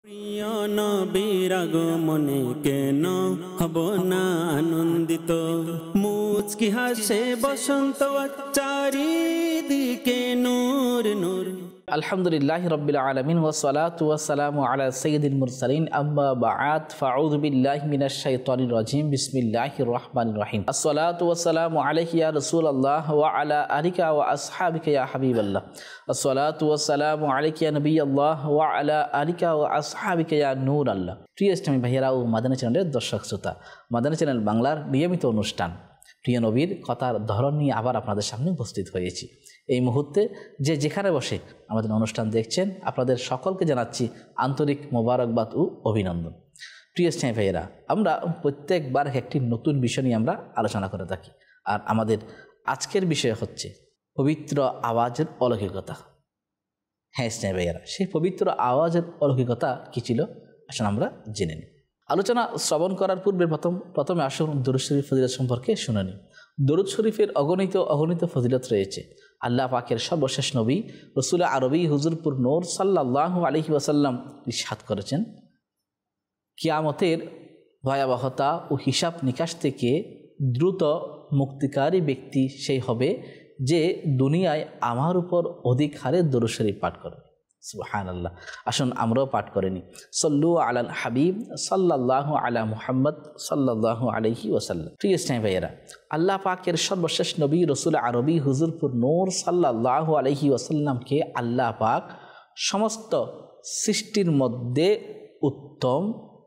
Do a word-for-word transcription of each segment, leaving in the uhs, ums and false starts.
প্রিয় নবীর আগমনে কেন হব না আনন্দিত, মুচকি হাসে বসন্ত চারিদিকে নূর নূর। আলহামদুলিল্লাহি রাব্বিল আলামিন ওয়া সলাতু ওয়া সালামু আলা সাইয়্যিদিল মুরসালিন আম্মা বা'দ ফাআউযু বিল্লাহি মিনাশ শাইতানির রাজিম বিসমিল্লাহির রাহমানির রাহিম। আসসালাতু ওয়া সালামু আলাইকা ইয়া রাসূলুল্লাহ ওয়া আলা আলিকা ওয়া আসহাবিকা ইয়া হাবিবাল্লাহ। আসসালাতু ওয়া সালামু আলাইকা ইয়া নবিয়াল্লাহ ওয়া আলা আলিকা ওয়া আসহাবিকা ইয়া নূরাল্লাহ। প্রিয় ইসলামী ভাইয়েরা ও মাদানী চ্যানেলের দর্শক শ্রোতা, মাদানী চ্যানেল বাংলার নিয়মিত অনুষ্ঠান প্রিয় নবীর কথার ধরন নিয়ে আবার আপনাদের সামনে উপস্থিত হয়েছি। এই মুহূর্তে যে যেখানে বসে আমাদের অনুষ্ঠান দেখছেন, আপনাদের সকলকে জানাচ্ছি আন্তরিক মোবারকবাদ ও অভিনন্দন। প্রিয় ইসলামী ভাইয়েরা, আমরা প্রত্যেকবার একটি নতুন বিষয় নিয়ে আমরা আলোচনা করে থাকি, আর আমাদের আজকের বিষয় হচ্ছে পবিত্র আওয়াজের অলৌকিকতা। হ্যাঁ ইসলামী ভাইয়েরা, সেই পবিত্র আওয়াজের অলৌকিকতা কী ছিল আসলে আমরা জেনে নিই। আলোচনা শ্রবণ করার পূর্বে প্রথম প্রথমে আসুন দরুদ শরীফ ফজিলত সম্পর্কে শুনে নিই। দরুদ শরীফের অগণিত অগণিত ফজিলত রয়েছে। আল্লাহ পাকের সর্বশেষ নবী রসুল আরবি হুজুরপুর নূর সাল্লাল্লাহু আলাইহি ওয়াসাল্লাম ইরশাদ করেছেন, কিয়ামতের ভয়াবহতা ও হিসাব নিকাশ থেকে দ্রুত মুক্তিকারী ব্যক্তি সেই হবে যে দুনিয়ায় আমার উপর অধিক হারে দরুদ শরীফ পাঠ করে। সুবহানাল্লাহ। আসুন আমরাও পাঠ করে নিই। সল্লু আলাল হাবিব সাল্লাল্লাহু আলা মুহাম্মদ সাল্লাল্লাহু আলাইহি ওয়াসাল্লাম। প্রিয় ইসলামী ভাইয়েরা, আল্লাহ পাকের সর্বশেষ নবী রসুল আরবি হুজুরপুর নূর সাল্লাল্লাহু আলাইহি ওয়াসাল্লামকে আল্লাহ পাক সমস্ত সৃষ্টির মধ্যে উত্তম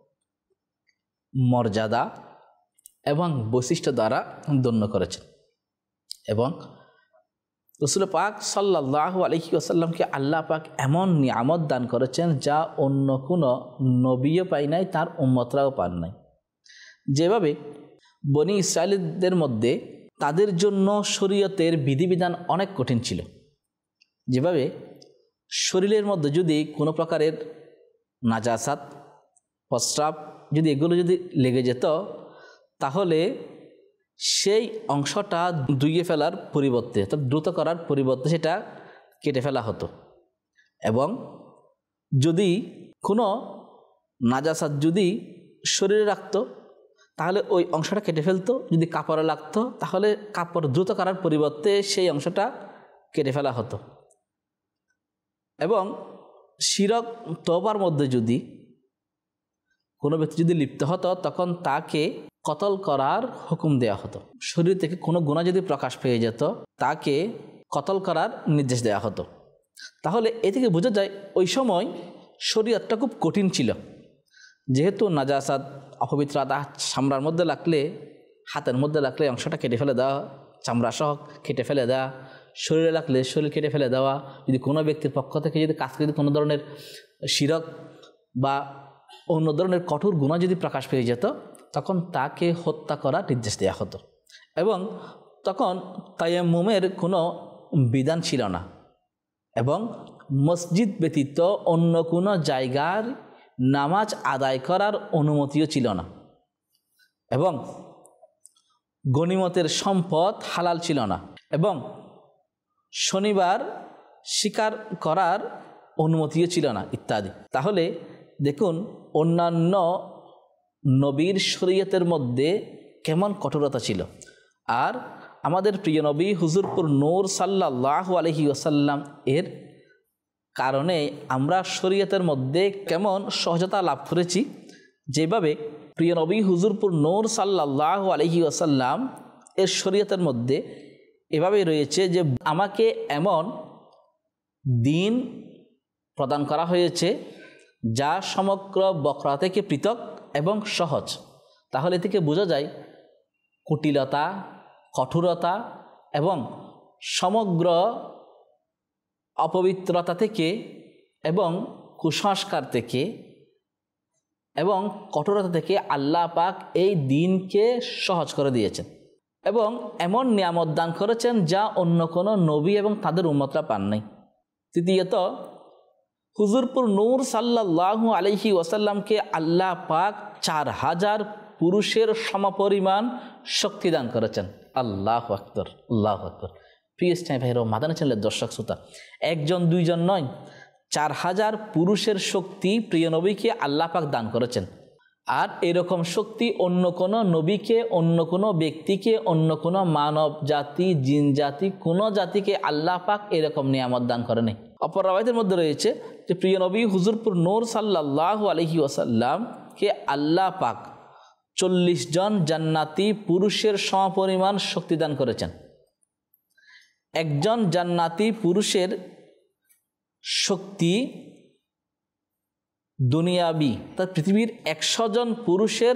মর্যাদা এবং বৈশিষ্ট্য দ্বারা ধন্য করেছেন, এবং রসুল পাক সাল্লাল্লাহু আলাইহি ওয়াসাল্লামকে আল্লাহ পাক এমন নিয়ামত দান করেছেন যা অন্য কোনো নবীও পায় নাই, তার উম্মতরাও পান নাই। যেভাবে বনি ইসরায়েলদের মধ্যে তাদের জন্য শরীয়তের বিধিবিধান অনেক কঠিন ছিল, যেভাবে শরীরের মধ্যে যদি কোনো প্রকারের নাজাসাত, প্রস্রাব যদি এগুলো যদি লেগে যেত, তাহলে সেই অংশটা ধুইয়ে ফেলার পরিবর্তে, অর্থাৎ দ্রুত করার পরিবর্তে সেটা কেটে ফেলা হতো। এবং যদি কোনো নাজাসাত যদি শরীরে রাখতো, তাহলে ওই অংশটা কেটে ফেলতো। যদি কাপড়ে লাগতো, তাহলে কাপড় দ্রুত করার পরিবর্তে সেই অংশটা কেটে ফেলা হতো। এবং শিরক তওবার মধ্যে যদি কোনো ব্যক্তি যদি লিপ্ত হতো, তখন তাকে কতল করার হুকুম দেওয়া হতো। শরীর থেকে কোনো গুনাহ যদি প্রকাশ পেয়ে যেত, তাকে কতল করার নির্দেশ দেওয়া হতো। তাহলে এ থেকে বোঝা যায় ওই সময় শরীয়তটা খুব কঠিন ছিল, যেহেতু নাজাসাত, অপবিত্রতা চামড়ার মধ্যে লাগলে, হাতের মধ্যে লাগলে অংশটা কেটে ফেলে দেওয়া, চামড়া সহ কেটে ফেলে দেওয়া, শরীরে লাগলে শরীর কেটে ফেলে দেওয়া। যদি কোনো ব্যক্তির পক্ষ থেকে যদি কাজ যদি কোনো ধরনের শিরক বা অন্য ধরনের কঠোর গুনাহ যদি প্রকাশ পেয়ে যেত, তখন তাকে হত্যা করার নির্দেশ দেওয়া হতো। এবং তখন তায়াম্মুমের কোনো বিধান ছিল না, এবং মসজিদ ব্যতীত অন্য কোনো জায়গার নামাজ আদায় করার অনুমতিও ছিল না, এবং গনিমতের সম্পদ হালাল ছিল না, এবং শনিবার শিকার করার অনুমতিও ছিল না, ইত্যাদি। তাহলে দেখুন অন্যান্য নবীর শরীয়তের মধ্যে কেমন কঠোরতা ছিল, আর আমাদের প্রিয় নবী হুজুরপুর নূর সাল্লাল্লাহু আলাইহি ওয়াসাল্লাম এর কারণে আমরা শরীয়তের মধ্যে কেমন সহজতা লাভ করেছি। যেভাবে প্রিয় নবী হুজুরপুর নূর সাল্লাল্লাহু আলাইহি ওয়াসাল্লাম এর শরীয়তের মধ্যে এভাবে রয়েছে যে আমাকে এমন দিন প্রদান করা হয়েছে যা সমগ্র বকরা থেকে পৃথক এবং সহজ। তাহলে এ থেকে বোঝা যায় কুটিলতা, কঠোরতা এবং সমগ্র অপবিত্রতা থেকে এবং কুসংস্কার থেকে এবং কঠোরতা থেকে আল্লাহ পাক এই দিনকে সহজ করে দিয়েছেন, এবং এমন নিয়ামত দান করেছেন যা অন্য কোনো নবী এবং তাদের উম্মতরা পান নাই। তৃতীয়ত, হুজুরপুর নূর সাল্লাল্লাহু আলাইহি ওয়াসাল্লামকে আল্লাহ পাক চার হাজার পুরুষের সমপরিমাণ শক্তি দান করেছেন। আল্লাহু আকবার, আল্লাহু আকবার। প্রিয় ইসলামী ভাইয়েরা, মাদানী চ্যানেলের দর্শক শ্রোতা, একজন দুইজন নয়, চার হাজার পুরুষের শক্তি প্রিয় নবীকে আল্লাহ পাক দান করেছেন। আর এরকম শক্তি অন্য কোনো নবীকে, অন্য কোনো ব্যক্তিকে, অন্য কোনো মানব জাতি, জিন জাতি, কোনো জাতিকে আল্লাহ পাক এরকম নিয়ামত দান করেনি। অপর রাওয়ায়াতের মধ্যে রয়েছে যে প্রিয় নবী হুজুরপুর নূর সাল্লাল্লাহু আলাইহি ওয়াসাল্লামকে আল্লাহ পাক চল্লিশ জন জান্নাতি পুরুষের সমপরিমাণ শক্তি দান করেছেন। একজন জান্নাতি পুরুষের শক্তি দুনিয়াবি তার পৃথিবীর একশো জন পুরুষের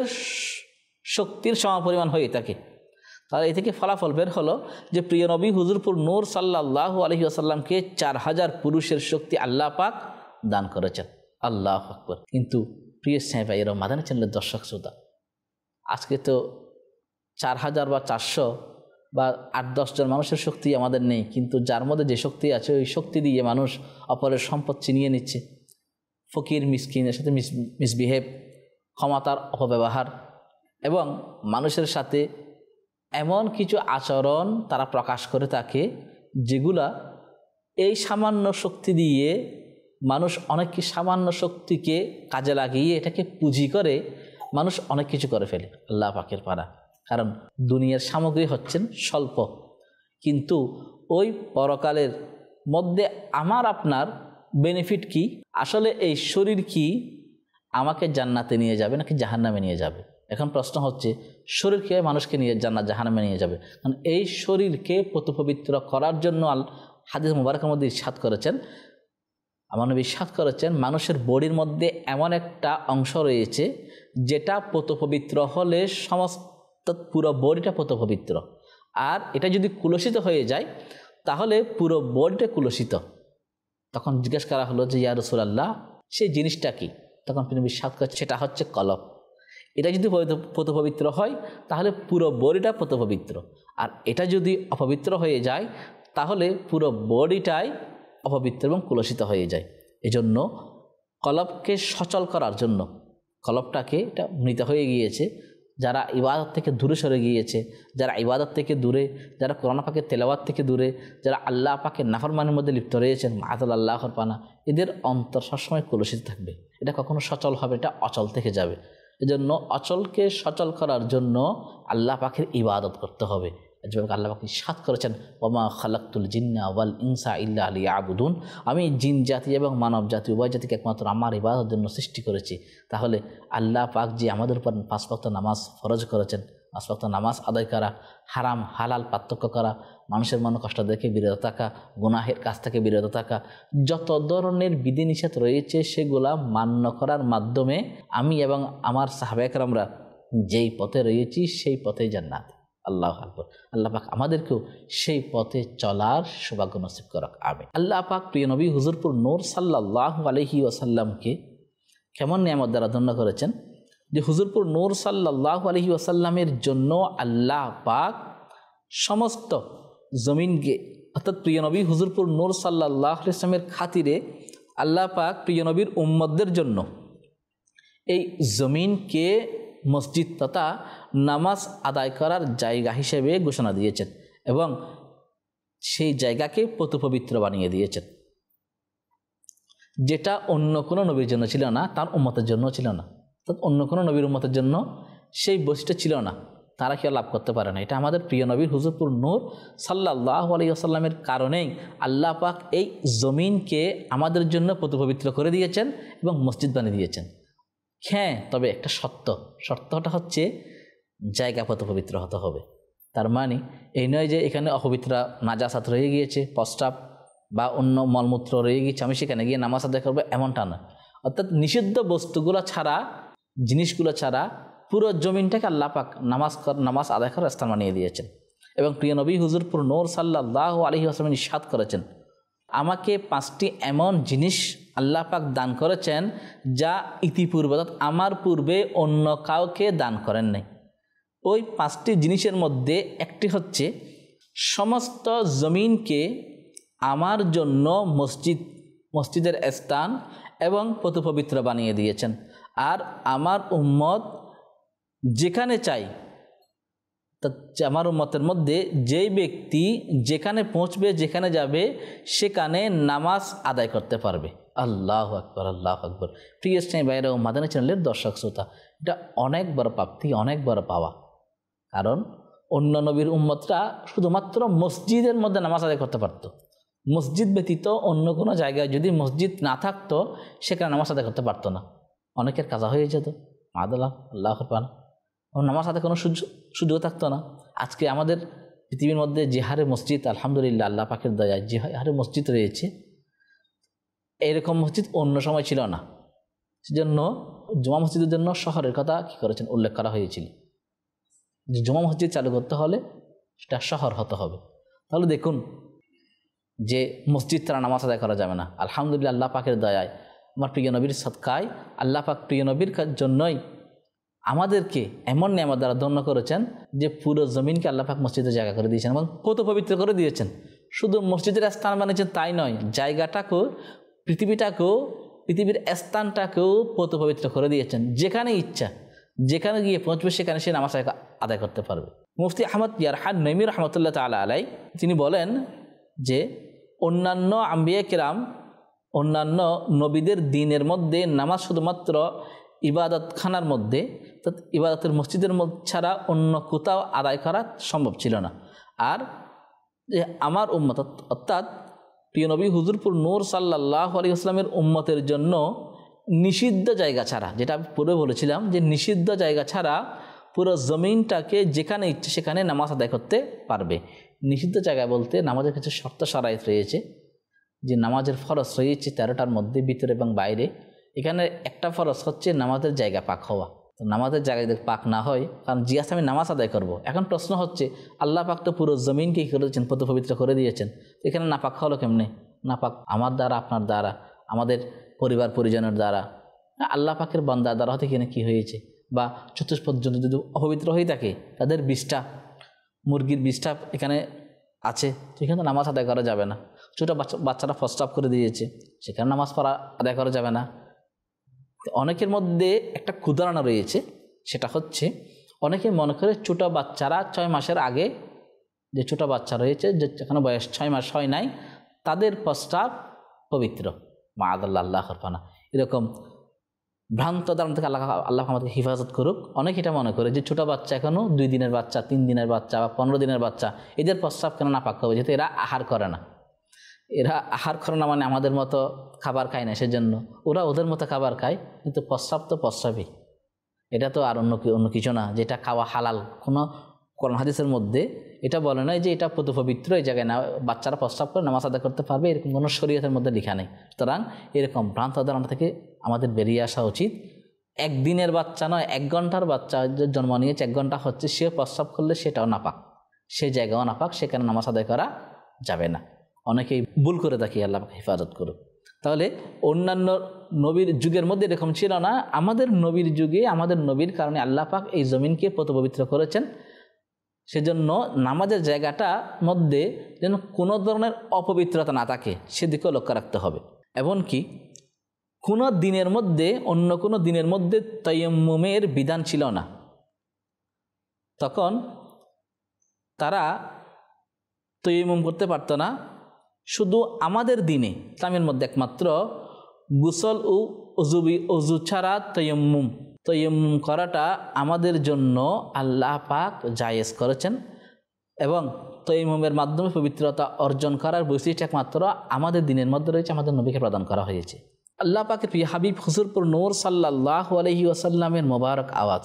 শক্তির সমপরিমাণ হয়ে থাকে। তাহলে এই থেকে ফলাফল বের হলো যে প্রিয় নবী হুজুরপুর নূর সাল্লাল্লাহু আলাইহি ওয়াসাল্লামকে চার হাজার পুরুষের শক্তি আল্লাহ পাক দান করেছেন। আল্লাহু আকবার। কিন্তু প্রিয় স্নেহ ভাইয়েরা, মাদানী চ্যানেলের দর্শক শ্রোতা, আজকে তো চার হাজার বা চারশো বা আট দশজন মানুষের শক্তি আমাদের নেই, কিন্তু যার মধ্যে যে শক্তি আছে ওই শক্তি দিয়ে মানুষ অপরের সম্পদ ছিনিয়ে নিচ্ছে। ফকির মিসকিনের সাথে মিস মিসবিহেভ, ক্ষমতার অপব্যবহার এবং মানুষের সাথে এমন কিছু আচরণ তারা প্রকাশ করে থাকে যেগুলা এই সামান্য শক্তি দিয়ে মানুষ অনেক কি সামান্য শক্তিকে কাজে লাগিয়ে এটাকে পুঁজি করে মানুষ অনেক কিছু করে ফেলে আল্লাহ পাকের পারা। কারণ দুনিয়ার সামগ্রী হচ্ছেন স্বল্প, কিন্তু ওই পরকালের মধ্যে আমার আপনার বেনিফিট কি? আসলে এই শরীর কি আমাকে জান্নাতে নিয়ে যাবে নাকি জাহান্নামে নিয়ে যাবে? এখন প্রশ্ন হচ্ছে, শরীরকে মানুষকে নিয়ে জান্নাত জাহান্নামে নিয়ে যাবে। কারণ এই শরীরকে পবিত্র করার জন্য আল হাদিস মুবারকের মধ্যে ইরশাদ করেছেন, আমার নবী ইরশাদ করেছেন, মানুষের বডির মধ্যে এমন একটা অংশ রয়েছে যেটা পবিত্র হলে সমস্ত পুরো বডিটা পবিত্র, আর এটা যদি কুলসিত হয়ে যায় তাহলে পুরো বডিটা কুলসিত। তখন জিজ্ঞেস করা হলো যে ইয়া রাসূলুল্লাহ, সেই জিনিসটা কি? তখন তিনি ইরশাদ করেছেন, সেটা হচ্ছে কলব। এটা যদি পবিত্র হয় তাহলে পুরো বডিটা পবিত্র, আর এটা যদি অপবিত্র হয়ে যায় তাহলে পুরো বডিটাই অপবিত্র এবং কুলসিত হয়ে যায়। এজন্য কলবকে সচল করার জন্য, কলবটাকে এটা মৃত হয়ে গিয়েছে, যারা ইবাদত থেকে দূরে সরে গিয়েছে, যারা ইবাদত থেকে দূরে, যারা কোরআন পাকের তেলাওয়াত থেকে দূরে, যারা আল্লাহ পাকের নাফরমানির মধ্যে লিপ্ত রয়েছেন, মাআযাল্লাহ আল্লাহর পানা, এদের অন্তর সবসময় কলুষিত থাকবে। এটা কখনো সচল হবে, এটা অচল থেকে যাবে। এজন্য অচলকে সচল করার জন্য আল্লাহ পাকের ইবাদত করতে হবে। যেভাবে আল্লাহ পাক ইরশাদ করেছেন, ওমা খালাকতুল জিন্না ওয়াল ইনসা ইল্লা লিয়াবুদুন, আমি জিন জাতি এবং মানব জাতি উভয় জাতিকে একমাত্র আমার ইবাদতের জন্য সৃষ্টি করেছি। তাহলে আল্লাহ পাক যে আমাদের উপর পাঁচ ওয়াক্ত নামাজ ফরজ করেছেন, পাঁচ ওয়াক্ত নামাজ আদায় করা, হারাম হালাল পার্থক্য করা, মানুষের মন কষ্ট দেখে বিরত থাকা, গুনাহের কাছ থেকে বিরত থাকা, যত ধরনের বিধিনিষেধ রয়েছে সেগুলা মান্য করার মাধ্যমে আমি এবং আমার সাহাবা একরামরা যেই পথে রয়েছি সেই পথেই জান্নাত। আল্লাহু আকবার। আল্লাহ পাক আমাদেরকেও সেই পথে চলার সৌভাগ্য নসিব করুক, আমিন। আল্লাহ পাক প্রিয় নবী হুজুরপুর নূর সাল্লাল্লাহু আলাইহি ওয়াসাল্লামকে কেমন নিয়ামত দ্বারা ধন্য করেছেন যে হুজুরপুর নূর সাল্লাল্লাহু আলাইহি ওয়াসাল্লামের জন্য আল্লাহ পাক সমস্ত জমিনকে, অর্থাৎ প্রিয় নবী হুজুরপুর নূর সাল্লাল্লাহু আলাইহি ওয়াসাল্লামের খাতিরে আল্লাহ পাক প্রিয় নবীর উম্মতদের জন্য এই জমিনকে মসজিদ তথা নামাজ আদায় করার জায়গা হিসেবে ঘোষণা দিয়েছেন এবং সেই জায়গাকে পবিত্র বানিয়ে দিয়েছেন, যেটা অন্য কোনো নবীর জন্য ছিল না, তার উম্মতের জন্য ছিল না। অর্থাৎ অন্য কোনো নবীর উম্মতের জন্য সেই বৈশিষ্ট্য ছিল না, তারা কেউ লাভ করতে পারে না। এটা আমাদের প্রিয় নবীর হুজুরপুর নূর সাল্লাল্লাহু আলাইহি ওয়াসাল্লামের কারণেই আল্লাহ পাক এই জমিনকে আমাদের জন্য পবিত্র করে দিয়েছেন এবং মসজিদ বানিয়ে দিয়েছেন। হ্যাঁ, তবে একটা শর্ত, শর্তটা হচ্ছে জায়গা পবিত্র হতে হবে। তার মানে এই নয় যে এখানে অপবিত্র নাজাসাত রয়ে গিয়েছে, প্রস্রাব বা অন্য মলমূত্র রয়ে গিয়েছে, আমি সেখানে গিয়ে নামাজ আদায় করবো, এমনটা না। অর্থাৎ নিষিদ্ধ বস্তুগুলো ছাড়া, জিনিসগুলো ছাড়া পুরো জমিনটাকে আল্লাহ পাক নামাজ নামাজ আদায় করার স্থান বানিয়ে দিয়েছেন। এবং প্রিয় নবী হুজুরপুর নূর সাল্লাল্লাহু আলাইহি ওয়াসাল্লাম ইরশাদ করেছেন, আমাকে পাঁচটি এমন জিনিস আল্লাহ পাক দান করেছেন যা ইতিপূর্বে, অর্থাৎ আমার পূর্বে অন্য কাউকে দান করেন নাই। ওই পাঁচটি জিনিসের মধ্যে একটি হচ্ছে সমস্ত জমিনকে আমার জন্য মসজিদ মসজিদের স্থান এবং পবিত্র বানিয়ে দিয়েছেন। আর আমার উম্মত যেখানে চাই, আমার উম্মতের মধ্যে যেই ব্যক্তি যেখানে পৌঁছবে, যেখানে যাবে, সেখানে নামাজ আদায় করতে পারবে। আল্লাহ আকবর, আল্লাহ আকবর। প্রিয় স্নেহ ভাইরা ও মাদানী চ্যানেলের দর্শক শ্রোতা, এটা অনেক বড় প্রাপ্তি, অনেক বড় পাওয়া। কারণ অন্য নবীর উম্মতরা শুধুমাত্র মসজিদের মধ্যে নামাজ আদায় করতে পারতো। মসজিদ ব্যতীত অন্য কোনো জায়গায় যদি মসজিদ না থাকতো সেখানে নামাজ আদায় করতে পারতো না। অনেকের কাজা হয়ে যেত, মাদাল্লাহ আল্লাহ আকবার, নামাজ আদায় কোনো সুযোগ সুযোগ থাকতো না। আজকে আমাদের পৃথিবীর মধ্যে যে হারে মসজিদ, আলহামদুলিল্লাহ আল্লাহ পাকের দয়ায় যে হারে মসজিদ রয়েছে, এরকম মসজিদ অন্য সময় ছিল না। সেজন্য জুমা মসজিদের জন্য শহরের কথা কী করেছেন, উল্লেখ করা হয়েছিল যে জুমা মসজিদ চালু করতে হলে সেটা শহর হতে হবে। তাহলে দেখুন যে মসজিদ তারা নামাজ আদায় করা যাবে না। আলহামদুলিল্লাহ আল্লাহ পাকের দয়ায়, আমার প্রিয় নবীর সদকায়, আল্লাহ পাক প্রিয় নবীর জন্যই আমাদেরকে এমন নিয়ামত দ্বারা ধন্য করেছেন যে পুরো জমিনকে আল্লাহ পাক মসজিদের জায়গা করে দিয়েছেন এবং কত পবিত্র করে দিয়েছেন। শুধু মসজিদের স্থান বানিয়েছেন তাই নয়, জায়গাটাকেও, পৃথিবীটাকেও, পৃথিবীর স্থানটাকেও পত পবিত্র করে দিয়েছেন। যেখানে ইচ্ছা, যেখানে গিয়ে পৌঁছবে সেখানে সে নামাজ আদায় করতে পারবে। মুফতি আহমদ ইয়ারহান নঈমী রহমতুল্লাহ তাআলা আলাই তিনি বলেন যে অন্যান্য আম্বিয়া কিরাম, অন্যান্য নবীদের দিনের মধ্যে নামাজ শুধুমাত্র ইবাদতখানার মধ্যে, ইবাদতের মসজিদের মধ্যে ছাড়া অন্য কোথাও আদায় করা সম্ভব ছিল না। আর যে আমার উম্মত অর্থাৎ প্রিয় নবী হুজুরপুর নূর সাল্লাল্লাহু আলাইহি ওয়াসাল্লামের উম্মতের জন্য নিষিদ্ধ জায়গা ছাড়া, যেটা পূর্বে বলেছিলাম যে নিষিদ্ধ জায়গা ছাড়া পুরো জমিনটাকে যেখানে ইচ্ছে সেখানে নামাজ আদায় করতে পারবে। নিষিদ্ধ জায়গা বলতে নামাজের কিছু শর্ত শারাইত রয়েছে, যে নামাজের ফরজ রয়েছে তেরোটার মধ্যে, ভিতরে এবং বাইরে। এখানে একটা ফরজ হচ্ছে নামাজের জায়গা পাক হওয়া। তো নামাজের জায়গায় যদি পাক না হয়, কারণ জিজ্ঞাসা আমি নামাজ আদায় করব, এখন প্রশ্ন হচ্ছে আল্লাহ পাক তো পুরো জমিনকে কী করেছেন, পবিত্র পবিত্র করে দিয়েছেন, তো এখানে না পাক হলো কেমনে? না পাক আমার দ্বারা, আপনার দ্বারা, আমাদের পরিবার পরিজনের দ্বারা, আল্লাহ পাকের বান্দার দ্বারা হতে কিনা কী হয়েছে। বা চতুষ্পর্যন্ত যদি অপবিত্র হয়ে থাকে, তাদের বিষটা, মুরগির বিষটা এখানে আছে, সেখানে তো নামাজ আদায় করা যাবে না। ছোটো বাচ্চা বাচ্চারা প্রস্রাব করে দিয়েছে, সেখানে নামাজ পড়া আদায় করা যাবে না। অনেকের মধ্যে একটা কুদারণা রয়েছে, সেটা হচ্ছে অনেকে মনে করে ছোটো বাচ্চারা ছয় মাসের আগে, যে ছোটো বাচ্চা রয়েছে, যে যেখানে বয়স ছয় মাস হয় নাই, তাদের প্রস্রাব পবিত্র, মাআদাল্লাহ আল্লাহ করপানা। এরকম ভ্রান্ত ধারণা থেকে আল্লাহ আল্লাহ আমাদেরকে হেফাজত করুক। অনেকে এটা মনে করে যে ছোটো বাচ্চা, এখনও দুই দিনের বাচ্চা, তিন দিনের বাচ্চা বা পনেরো দিনের বাচ্চা, এদের প্রস্রাব কেন না পাক হবে, যেহেতু এরা আহার করে না। এরা আহার করে না মানে আমাদের মতো খাবার খায় না, সেজন্য ওরা ওদের মতো খাবার খায়, কিন্তু প্রস্রাব তো প্রস্রাবই, এটা তো আর অন্য অন্য কিছু না যেটা খাওয়া হালাল। কোনো কোরআন হাদিসের মধ্যে এটা বলে নয় যে এটা পবিত্র, এই জায়গায় না বাচ্চারা প্রস্রাব করে নামাজ আদায় করতে পারবে, এরকম কোনো শরীয়তের মধ্যে লেখা নেই। সুতরাং এরকম ভ্রান্ত ধারণা থেকে আমাদের বেরিয়ে আসা উচিত। একদিনের বাচ্চা নয়, এক ঘন্টার বাচ্চা জন্ম নিয়েছে, এক ঘন্টা হচ্ছে, সে প্রস্রাব করলে সেটাও নাপাক, সেই জায়গাও নাপাক, সেখানে নামাজ আদায় করা যাবে না। অনেকেই ভুল করে থাকি, আল্লাহ হেফাজত করুক। তাহলে অন্যান্য নবীর যুগের মধ্যে এরকম ছিল না, আমাদের নবীর যুগে, আমাদের নবীর কারণে আল্লাহ পাক এই জমিনকে পবিত্র করেছেন। সেজন্য নামাজের জায়গাটা মধ্যে যেন কোনো ধরনের অপবিত্রতা না থাকে, সেদিকেও লক্ষ্য রাখতে হবে। এমনকি কোনো দিনের মধ্যে, অন্য কোনো দিনের মধ্যে তায়াম্মুমের বিধান ছিল না, তখন তারা তায়াম্মুম করতে পারতো না। শুধু আমাদের দিনে ইসলামের মধ্যে একমাত্র গোসল ও অজুবি অজু ছাড়া তায়াম্মুম তায়াম্মুম করাটা আমাদের জন্য আল্লাহ পাক জায়েজ করেছেন, এবং তায়াম্মুমের মাধ্যমে পবিত্রতা অর্জন করার বৈশিষ্ট্য একমাত্র আমাদের দিনের মধ্যে রয়েছে, আমাদের নবীকে প্রদান করা হয়েছে। আল্লাহ পাকের প্রিয় হাবিব হুজুরপুর নূর সাল্লাল্লাহু আলাইহি ওয়াসাল্লামের মোবারক আওয়াজ,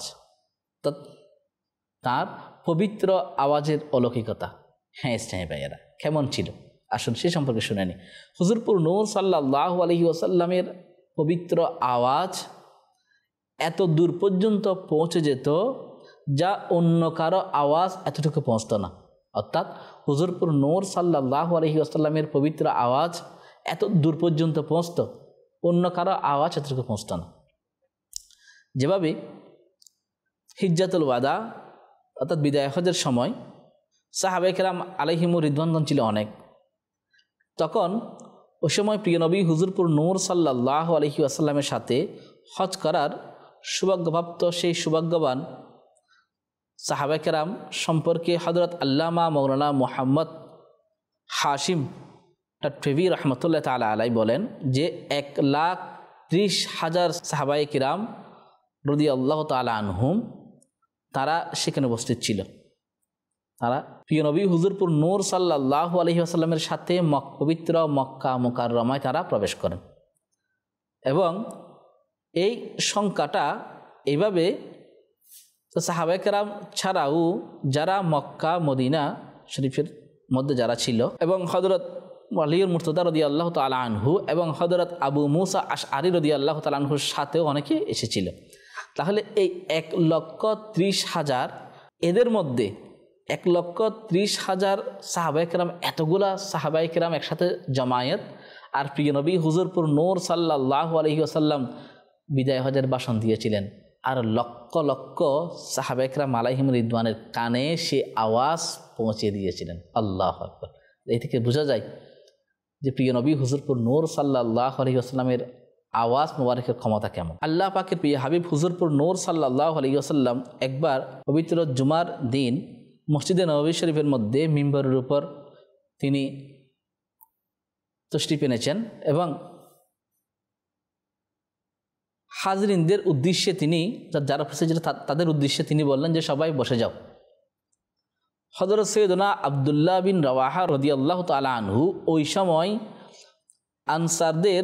তার পবিত্র আওয়াজের অলৌকিকতা, হ্যাঁ স্নেহ ভাইয়েরা, কেমন ছিল আসুন সে সম্পর্কে শুনে নি। হুজুরপুর নূর সাল্লাল্লাহু আলাইহি ওয়াসাল্লামের পবিত্র আওয়াজ এত দূর পর্যন্ত পৌঁছে যেত যা অন্য কারো আওয়াজ এতটুকু পৌঁছত না। অর্থাৎ হুজুরপুর নূর সাল্লাল্লাহু আলাইহি ওয়াসাল্লামের পবিত্র আওয়াজ এত দূর পর্যন্ত পৌঁছত, অন্য কারো আওয়াজ এতটুকু পৌঁছত না। যেভাবে হিজ্জাতুল ওয়াদা অর্থাৎ বিদায় হজের সময় সাহাবায়ে কেরাম আলাইহিমুর রিদওয়ানগণ ছিল অনেক, তখন ওই সময় প্রিয় নবী হুজুরপুর নূর সাল্লাল্লাহু আলাইহি ওয়াসাল্লামের সাথে হজ করার সৌভাগ্যপ্রাপ্ত সেই সৌভাগ্যবান সাহাবায়ে কেরাম সম্পর্কে হযরত আল্লামা মাওলানা মুহাম্মদ হাশিম ট্রেভি রহমতুল্লাহ তাআলা আলাই বলেন যে এক লাখ ত্রিশ হাজার সাহাবায়ে কিরাম রাদিয়াল্লাহু তাআলা আনহুম তারা সেখানে উপস্থিত ছিল। তারা প্রিয় নবী হুজুরপুর নূর সাল্লাল্লাহু আলাইহি ওয়াসাল্লামের সাথে মক পবিত্র মক্কা মুকাররমায় তারা প্রবেশ করেন এবং এই সংখ্যাটা এইভাবে সাহাবায়ে কেরাম ছাড়াও যারা মক্কা মদিনা শরীফের মধ্যে যারা ছিল এবং হযরত আলীর মুর্তদা রাদিয়াল্লাহু তাআলা আনহু এবং হযরত আবু মুসা আশআরী রাদিয়াল্লাহু তাআলা আনহুর সাথেও অনেকে এসেছিল। তাহলে এই এক লক্ষ ত্রিশ হাজার এদের মধ্যে এক লক্ষ ত্রিশ হাজার সাহাবায়ে কেরাম এতগুলা সাহাবায়ে কেরাম একসাথে জমায়েত আর প্রিয় নবী হুজুরপুর নূর সাল্লাল্লাহু আলাইহি ওয়াসাল্লাম বিদায় হজের ভাষণ দিয়েছিলেন আর লক্ষ লক্ষ সাহাবায়ে কেরাম আলাইহিম রিদওয়ানের কানে সে আওয়াজ পৌঁছে দিয়েছিলেন। আল্লাহু আকবার। এই থেকে বোঝা যায় যে প্রিয় নবী হুজুরপুর নূর সাল্লাল্লাহু আলাইহি ওয়াসাল্লামের আওয়াজ মুবারকের ক্ষমতা কেমন। আল্লাহ পাকের প্রিয় হাবিব হুজুরপুর নূর সাল্লাল্লাহু আলাইহি ওয়াসাল্লাম একবার পবিত্র জুমার দিন মসজিদে নববী শরীফের মধ্যে মিম্বরের উপর তিনি তশরিফ এনেছেন এবং হাজরিনদের উদ্দেশ্যে তিনি যারা উপস্থিত ছিল তাদের উদ্দেশ্যে তিনি বললেন যে সবাই বসে যাও। হযরত সৈয়দনা আব্দুল্লাহ বিন রাওয়াহা রাদিয়াল্লাহু তাআলা আনহু ওই সময় আনসারদের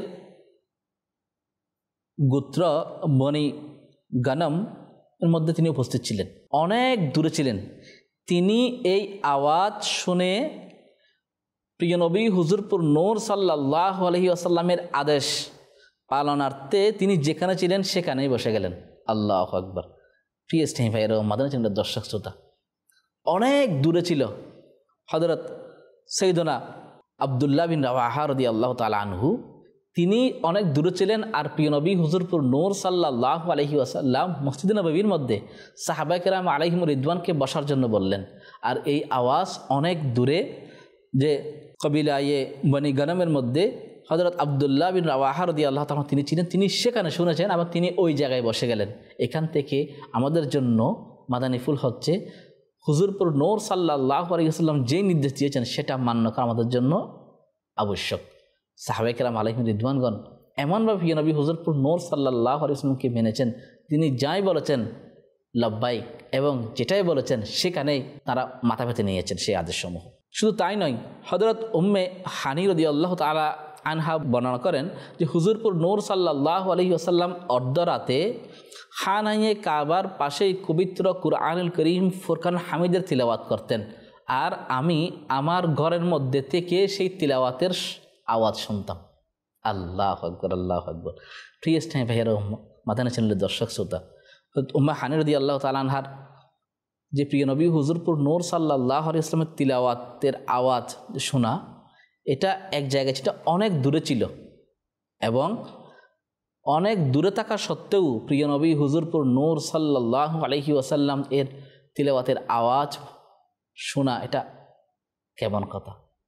গোত্র বনি গনম এর মধ্যে তিনি উপস্থিত ছিলেন, অনেক দূরে ছিলেন। তিনি এই আওয়াজ শুনে প্রিয় নবী হুজুরপুর নূর সাল্লাল্লাহু আলাইহি ওয়াসাল্লামের আদেশ পালনার্থে তিনি যেখানে ছিলেন সেখানেই বসে গেলেন। আল্লাহু আকবার। প্রিয় স্নেহী ভাইয়েরা, মাদানী চ্যানেলের দর্শক শ্রোতা, অনেক দূরে ছিল হযরত সৈয়দনা আব্দুল্লাহ বিন রাওয়াহা রাদিয়াল্লাহু তাআলা আনহু, তিনি অনেক দূরে ছিলেন আর প্রিয় নবী হুজুরপুর নূর সাল্লাল্লাহু আলাইহি ওয়াসাল্লাম মসজিদে নববীর মধ্যে সাহাবায়ে কেরাম আলাইহিম রিদওয়ানকে বসার জন্য বললেন। আর এই আওয়াজ অনেক দূরে যে কবিলায়ে বনি গনমের মধ্যে হযরত আব্দুল্লাহ বিন রাওয়াহা রাদিয়াল্লাহু তাআলা তিনি ছিলেন, তিনি সেখানে শুনেছেন, আবার তিনি ওই জায়গায় বসে গেলেন। এখান থেকে আমাদের জন্য মাদানী ফুল হচ্ছে হুজুরপুর নূর সাল্লাল্লাহু আলাইহি ওয়াসাল্লাম যে নির্দেশ দিয়েছেন সেটা মান্য করা আমাদের জন্য আবশ্যক। সাহাবায়ে কেরাম আলাইহিম রিদওয়ানগণ এমনভাবে প্রিয় নবী হুজুরপুর নূর সাল্লাল্লাহু আলাইহি ওয়াসাল্লামকে মেনেছেন, তিনি যাই বলেছেন লব্বাইক এবং যেটাই বলেছেন সেখানেই তারা মাথা পেতে নিয়েছেন সেই আদেশসমূহ। শুধু তাই নয়, হযরত উম্মে হানি রাদিয়াল্লাহু তাআলা আনহা বর্ণনা করেন যে হুজুরপুর নূর সাল্লাল্লাহু আলাইহি ওয়াসাল্লাম অর্ধরাতে খানায়ে কাবার পাশেই পবিত্র কুরআনুল কারীম ফুরকান হামিদের তিলাওয়াত করতেন আর আমি আমার ঘরের মধ্যে থেকে সেই তিলাওয়াতের আওয়াজ শুনতাম। আল্লাহু আকবার, আল্লাহু আকবার। প্রিয় স্নেহী ভাইয়েরা, মাদানী চ্যানেলের দর্শক শ্রোতা, উম্মে হানি রাদিয়াল্লাহু তাআলা আনহার যে প্রিয় নবী হুজুরপুর নূর সাল্লাল্লাহু আলাইহি ওয়াসাল্লামের তিলাওয়াতের আওয়াজ শোনা, এটা এক জায়গায় সেটা অনেক দূরে ছিল এবং অনেক দূরে থাকা সত্ত্বেও প্রিয় নবী হুজুরপুর নূর সাল্লাল্লাহু আলাইহি ওয়াসাল্লাম এর তিলাওয়াতের আওয়াজ শোনা, এটা কেমন কথা।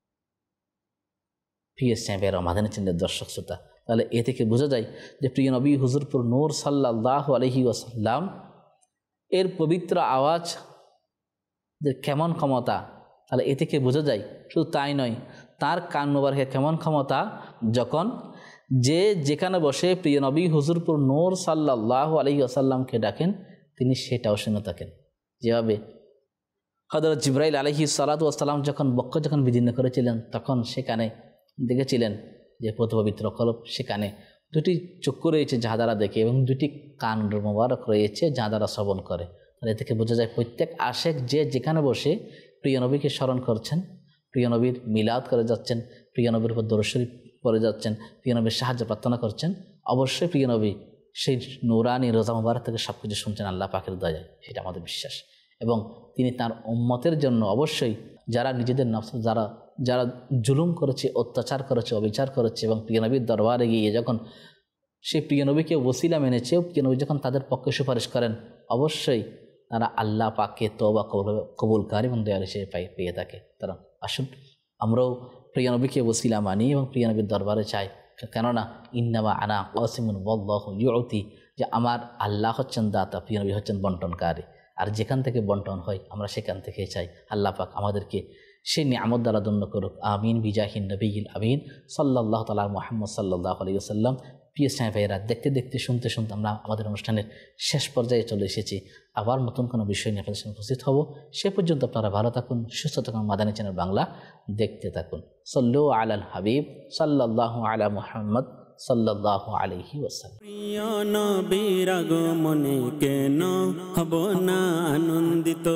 প্রিয় স্নেহের মাদানী চ্যানেলের দর্শক শ্রোতা, তাহলে এ থেকে বোঝা যায় যে প্রিয় নবী হুজুরপুর নূর সাল্লাল্লাহু আলাইহি ওয়াসাল্লাম এর পবিত্র আওয়াজ যে কেমন ক্ষমতা, তাহলে এ থেকে বোঝা যায়। শুধু তাই নয়, তার কান মোবারকের কেমন ক্ষমতা, যখন যে যেখানে বসে প্রিয় নবী হুজুরপুর নূর সাল্লাল্লাহু আলাইহি ওয়াসাল্লামকে ডাকেন তিনি সেটাও শুনে থাকেন। যেভাবে হযরত জিবরাইল আলাইহিস সালাতু ওয়াস সালাম যখন বক্ষ যখন বিদীর্ণ করেছিলেন তখন সেখানে দেখেছিলেন যে পবিত্র কলব, সেখানে দুটি চক্ষু রয়েছে যা দ্বারা দেখে এবং দুটি কান মোবারক রয়েছে যা দ্বারা শ্রবণ করে। তাহলে এ থেকে বোঝা যায় প্রত্যেক আশেক যে যেখানে বসে প্রিয় নবীকে স্মরণ করছেন, প্রিয় নবীর মিলাদ করে যাচ্ছেন, প্রিয় নবীর উপর দরুদ শরীফ পড়ে যাচ্ছেন, প্রিয় নবীর সাহায্য প্রার্থনা করছেন, অবশ্যই প্রিয় নবী সেই নূরানি রোজা মুবারক থেকে সব কিছু শুনছেন আল্লাহ পাকের দয়ায়, সেটা আমাদের বিশ্বাস। এবং তিনি তার উম্মতের জন্য অবশ্যই যারা নিজেদের নফস যারা যারা জুলুম করেছে, অত্যাচার করেছে, অবিচার করেছে এবং প্রিয় নবীর দরবারে গিয়ে যখন সেই প্রিয় নবীকে ওসিলা মেনেছে, প্রিয় নবী যখন তাদের পক্ষে সুপারিশ করেন, অবশ্যই তারা আল্লাহ পাককে তওবা কবুলকারী এবং দয়ালু হিসেবে পেয়ে থাকে। তারা আসুন আমরাও প্রিয় নবীকে ওসিলা মানি এবং প্রিয় নবীর দরবারে চাই, কেননা ইন্নামা আনা কাসিমুন ওয়াল্লাহু ইউতি, যে আমার আল্লাহ হচ্ছেন দাতা, প্রিয় নবী হচ্ছেন বন্টনকারী, আর যেখান থেকে বন্টন হয় আমরা সেখান থেকে চাই। আল্লাহ পাক আমাদেরকে সেই নিয়ামত দ্বারা ধন্য করুক। আমিন বিজাহিন নবিয়িল আমিন সাল্লাল্লাহু তাআলা মুহাম্মদ সাল্লাল্লাহু আলাইহি ওয়াসাল্লাম। প্রিয় স্নেহ ভাইয়েরা, দেখতে দেখতে শুনতে শুনতে আমরা আমাদের অনুষ্ঠানের শেষ পর্যায়ে চলে এসেছি। আবার নতুন কোনো বিষয় নিয়ে আপনাদের সামনে উপস্থিত হব। সে পর্যন্ত আপনারা ভালো থাকুন, সুস্থ থাকুন। মাদানী চ্যানেল বাংলা দেখতে থাকুন। সল্লু আলাল হাবিব সাল্লাল্লাহু আলা মুহাম্মদ সাল্লাল্লাহু আলাইহি ওয়াসাল্লাম। প্রিয় নবীর আগমনে কেন হব না আনন্দিত,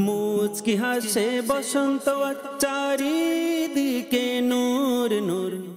মুচকি হাসে বসন্ত চারিদিকে নূর নূর।